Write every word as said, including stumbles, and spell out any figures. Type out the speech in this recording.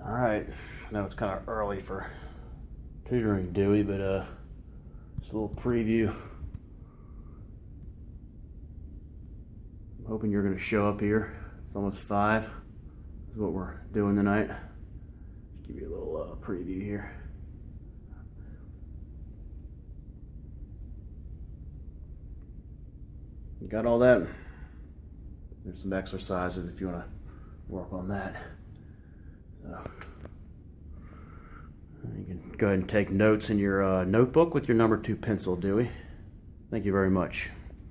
All right, I know it's kind of early for tutoring, Dewey, but uh, just a little preview. I'm hoping you're going to show up here. It's almost five. This is what we're doing tonight. Just give you a little uh, preview here. You got all that? There's some exercises if you want to work on that. So you can go ahead and take notes in your uh, notebook with your number two pencil, Dewey. Thank you very much.